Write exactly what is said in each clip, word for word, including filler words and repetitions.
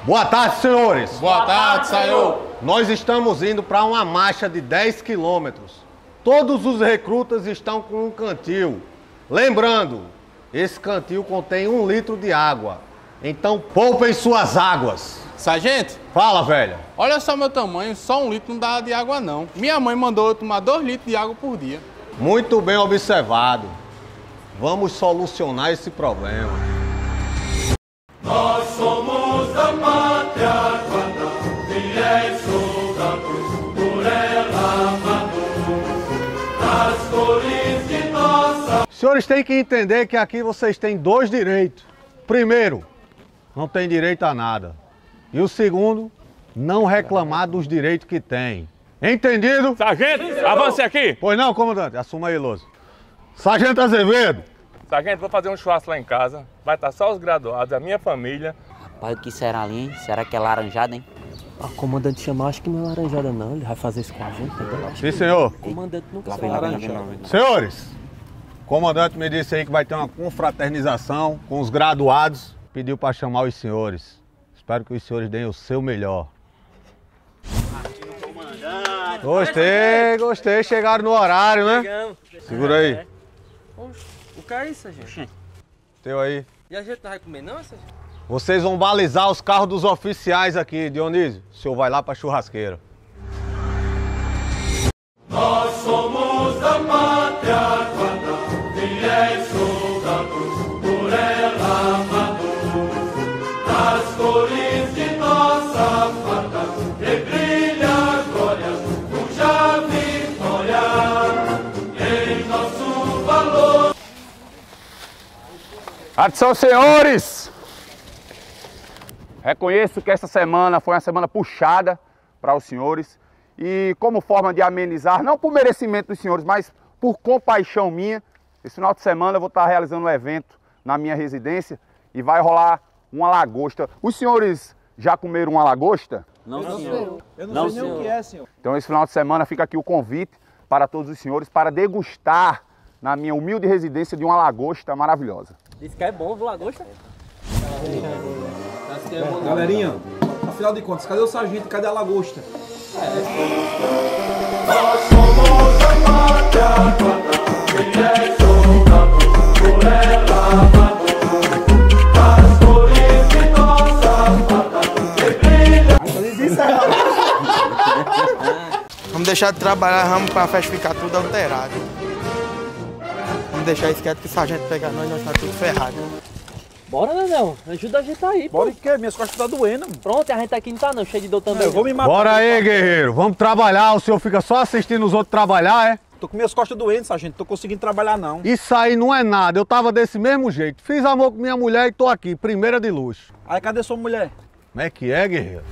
Boa tarde, senhores. Boa tarde, senhor. Nós estamos indo para uma marcha de dez quilômetros. Todos os recrutas estão com um cantil. Lembrando, esse cantil contém um litro de água. Então poupem suas águas. Sargento, Fala, velho. olha só meu tamanho, só um litro não dá de água não. Minha mãe mandou eu tomar dois litros de água por dia. Muito bem observado. Vamos solucionar esse problema. Nós somos da pátria, quando fiéis soldados, por ela amamos, as cores de nossa... Os senhores têm que entender que aqui vocês têm dois direitos. Primeiro, não tem direito a nada. E o segundo, não reclamar dos direitos que tem. Entendido? Sargento, avance aqui. Pois não, comandante. Assuma aí, Louso. Sargento Azevedo. Sargento, vou fazer um churrasco lá em casa. Vai estar só os graduados, a minha família. Rapaz, o que será ali, hein? Será que é laranjada, hein? A comandante chamar, acho que não é laranjada não, ele vai fazer isso com a gente, entendeu? Sim, senhor. O comandante nunca Lá foi vem, lá vem, lá vem, laranjada. lá vem. Senhores, o comandante me disse aí que vai ter uma confraternização com os graduados. Pediu para chamar os senhores. Espero que os senhores deem o seu melhor. Gostei, gostei. Chegaram no horário, né? Segura aí. O que é isso, gente? Teu aí. E a gente não vai comer não, essa gente? Vocês vão balizar os carros dos oficiais aqui, Dionísio. O senhor vai lá pra churrasqueira. Nós somos da pátria, quando fiéis soldados, por ela amamos, as cores de nossa farda, que brilha a glória, cuja vitória em nosso valor. Atenção, senhores! Reconheço que essa semana foi uma semana puxada para os senhores e como forma de amenizar, não por merecimento dos senhores, mas por compaixão minha, esse final de semana eu vou estar realizando um evento na minha residência e vai rolar uma lagosta. Os senhores já comeram uma lagosta? Não, senhor. Eu não, Não, sei nem o senhor. que é, senhor. Então esse final de semana fica aqui o convite para todos os senhores para degustar na minha humilde residência de uma lagosta maravilhosa. Diz que é bom, viu, lagosta? Galerinha, afinal de contas, cadê o sargento? Cadê a lagosta? Nós somos da pátria, quando fiéis soldados, por ela amamos, as cores de nossa farda, que brilha. Vamos deixar de trabalhar, vamos pra festa ficar tudo alterado. Vamos deixar isso quieto que se a gente pegar nós, nós tá tudo ferrado. Bora, Nenel, ajuda a gente aí, pô. Bora o quê? Minhas costas tá doendo. Pronto, a gente aqui não tá não, cheio de dor também. Eu vou me matar. Bora aí, guerreiro. Vamos trabalhar. O senhor fica só assistindo os outros trabalhar, é? Tô com minhas costas doendo, sargento. Tô conseguindo trabalhar não. Isso aí não é nada. Eu tava desse mesmo jeito. Fiz amor com minha mulher e tô aqui. Primeira de luxo. Aí cadê sua mulher? Como é que é, guerreiro?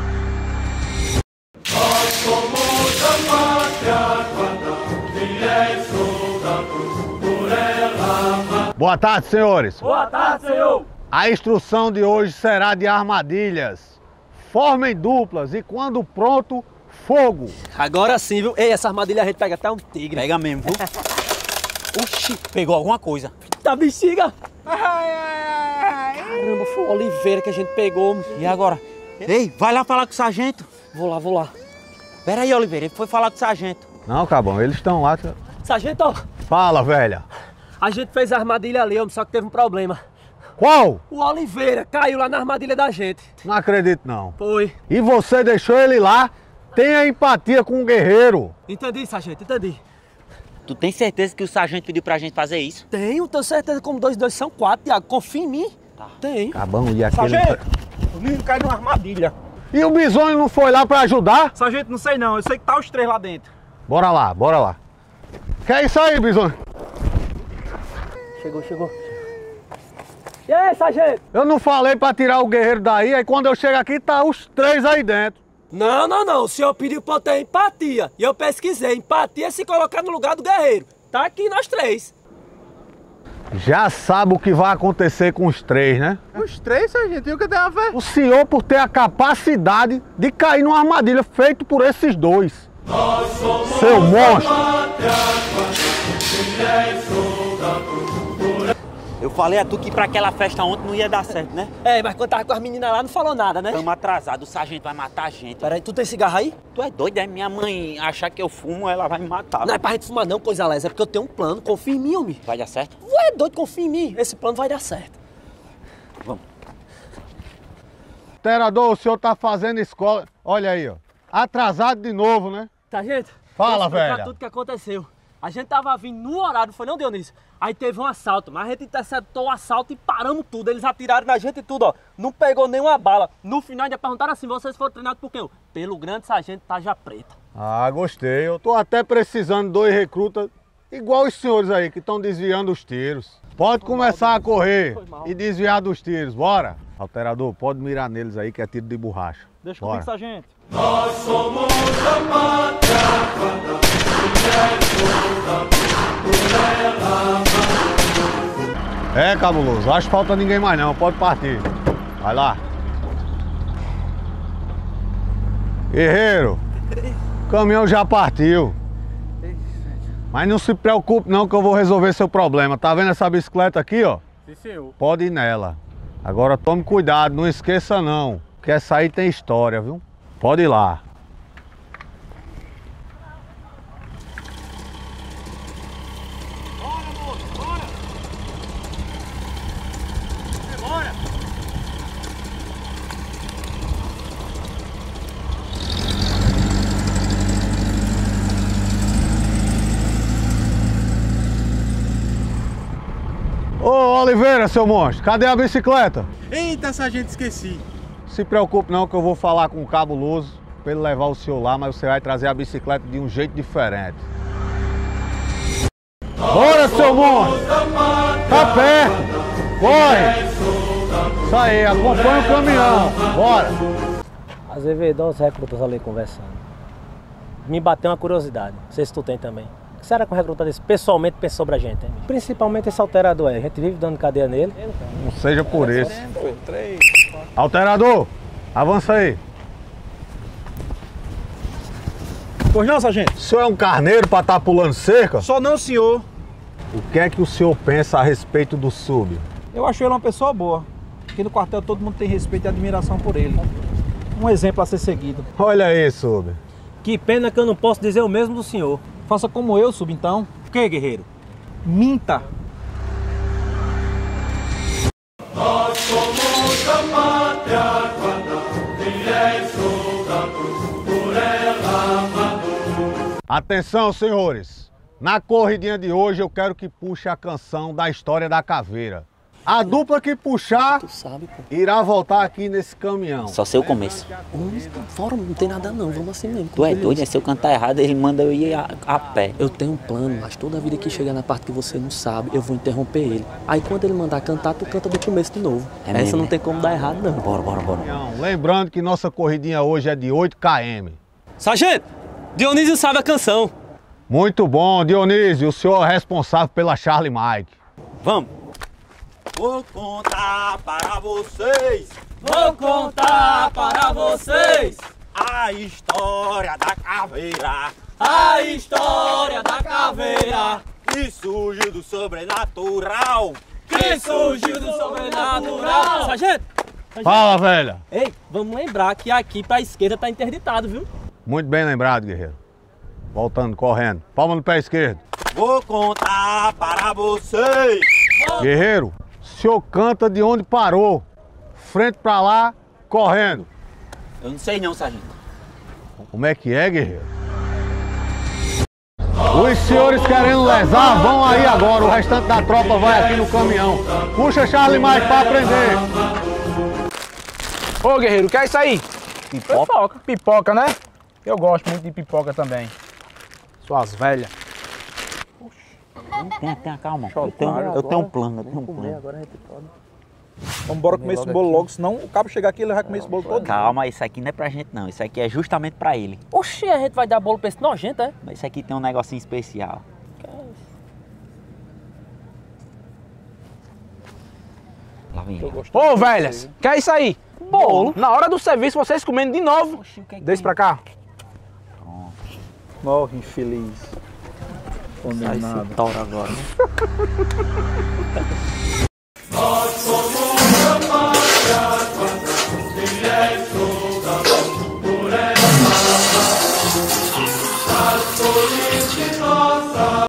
Nós somos da pátria, quando fiéis soldados, por ela amamos. Boa tarde, senhores. Boa tarde, senhor. A instrução de hoje será de armadilhas. Formem duplas e quando pronto, fogo. Agora sim, viu? Ei, essa armadilha a gente pega até um tigre. Pega mesmo, viu? Oxi, pegou alguma coisa. Tá bexiga. Caramba, foi o Oliveira que a gente pegou. E agora? Ei, vai lá falar com o sargento. Vou lá, vou lá. Pera aí, Oliveira, ele foi falar com o sargento. Não, Cabão, eles estão lá. Sargento, Fala, velha. a gente fez a armadilha ali, homem, só que teve um problema. Qual? O Oliveira caiu lá na armadilha da gente. Não acredito, não. Foi. E você deixou ele lá? Tenha empatia com o guerreiro. Entendi, sargento, entendi. Tu tem certeza que o sargento pediu pra gente fazer isso? Tenho, tenho certeza que como dois, dois são quatro, Thiago. Confia em mim. Tá. Tenho. Cabão, e aquele... Sargento, o menino caiu numa armadilha. E o bisonho não foi lá pra ajudar? Sargento, não sei não. Eu sei que tá os três lá dentro. Bora lá, bora lá. Que é isso aí, bisonho? Chegou, chegou. E aí, sargento? Eu não falei pra tirar o guerreiro daí, aí quando eu chego aqui tá os três aí dentro. Não, não, não. O senhor pediu pra eu ter empatia. E eu pesquisei. Empatia é se colocar no lugar do guerreiro. Tá aqui nós três. Já sabe o que vai acontecer com os três, né? Os três, sargento? E o que tem a ver? O senhor por ter a capacidade de cair numa armadilha feita por esses dois. Nós somos Seu monstro! da pátria, quando fiéis soldados, por ela Eu falei a tu que pra aquela festa ontem não ia dar certo, né? É, mas quando tava com as meninas lá não falou nada, né? Tamo atrasado, o sargento vai matar a gente. Peraí, tu tem cigarro aí? Tu é doido, é? Minha mãe achar que eu fumo, ela vai me matar. Não é pra gente fumar não, coisa lesa, é porque eu tenho um plano, confia em mim, homem. Vai dar certo? Ué, é doido, confia em mim, esse plano vai dar certo. Vamos. Alterador, o senhor tá fazendo escola. Olha aí, ó. Atrasado de novo, né? Tá, gente? Fala, Vou explicar velha. tudo que aconteceu. A gente tava vindo no horário, não foi não, Dionísio? Aí teve um assalto, mas a gente interceptou o assalto e paramos tudo. Eles atiraram na gente e tudo, ó. Não pegou nenhuma bala. No final ainda perguntaram assim, vocês foram treinados por quê? Pelo grande sargento Taja Preta. Ah, gostei. Eu tô até precisando de dois recrutas igual os senhores aí, que estão desviando os tiros. Pode começar a correr e desviar dos tiros, bora? Alterador, pode mirar neles aí que é tiro de borracha. Deixa Bora. comigo, sargento. Nós somos a pátria quando É, cabuloso, acho que falta ninguém mais não, pode partir. Vai lá. Guerreiro, o caminhão já partiu. Mas não se preocupe não que eu vou resolver seu problema. Tá vendo essa bicicleta aqui, ó? Sim, senhor. Pode ir nela. Agora tome cuidado, não esqueça não, que essa aí tem história, viu? Pode ir lá. Bora, moço, bora! Bora! Ô Oliveira, seu monstro, cadê a bicicleta? Eita, sargento, esqueci. Se preocupe não que eu vou falar com o cabuloso para ele levar o senhor lá, mas você vai trazer a bicicleta de um jeito diferente. Bora, seu monstro! Tá perto! Corre! Isso aí, acompanha o caminhão. Bora! Azevedo, os recrutas ali conversando. Me bateu uma curiosidade, não sei se tu tem também. O que será que um recruta desse pessoalmente pensa sobre a gente, hein? Principalmente esse alterador aí, a gente vive dando cadeia nele. Não seja por isso. Alterador, avança aí. Pois não, sargento? O senhor é um carneiro para estar pulando cerca? Só não, senhor. O que é que o senhor pensa a respeito do sub? Eu acho ele uma pessoa boa. Aqui no quartel todo mundo tem respeito e admiração por ele. Um exemplo a ser seguido. Olha aí, sub. Que pena que eu não posso dizer o mesmo do senhor. Faça como eu, sub, então. O que, guerreiro? Minta. Nós somos a pátria quando vier soldado por ela amador. Atenção, senhores. Na corridinha de hoje eu quero que puxe a canção da história da caveira. A dupla que puxar Tu sabe, pô. irá voltar aqui nesse caminhão. Só sei o começo. Homem, fora, não tem nada não, vamos assim mesmo. Tu é doido, né? Se eu cantar errado, ele manda eu ir a, a pé. Eu tenho um plano, mas toda vida que chegar na parte que você não sabe, eu vou interromper ele. Aí quando ele mandar cantar, tu canta do começo de novo. É Essa mesmo, não né? tem como dar errado, não. Bora, bora, bora. Lembrando que nossa corridinha hoje é de oito quilômetros. Sargento, Dionísio sabe a canção. Muito bom, Dionísio, o senhor é responsável pela Charlie Mike. Vamos. Vou contar para vocês Vou contar para vocês a história da caveira a história da caveira que surgiu do sobrenatural. que surgiu do sobrenatural. Sargento, Fala, velha. ei, vamos lembrar que aqui pra esquerda tá interditado, viu? Muito bem lembrado, guerreiro. Voltando, correndo. Palma no pé esquerdo. Vou contar para vocês. Guerreiro, o senhor canta de onde parou. Frente pra lá, correndo. Eu não sei não, sargento. Como é que é, guerreiro? Os senhores querendo lesar, vão aí agora. O restante da tropa vai aqui no caminhão. Puxa Charlie Mike pra aprender. Ô, guerreiro, o que é isso aí? Pipoca? Pipoca. Pipoca, né? Eu gosto muito de pipoca também. Suas velhas. Tenha, tenha calma. Eu tenho, eu tenho um plano, eu tenho um plano. Vamos embora comer esse bolo logo, senão o cabo chegar aqui ele vai comer esse bolo todo. Calma, isso aqui não é pra gente não. Isso aqui é justamente pra ele. Oxi, a gente vai dar bolo pra esse nojento, é? Mas isso aqui tem um negocinho especial. Lá vem ele. Ô, velhas, que é isso aí? Bolo. Na hora do serviço, vocês comendo de novo. Oxi, o que é que Deixa pra cá. Morre, infeliz. Sai esse touro agora. por isso nossa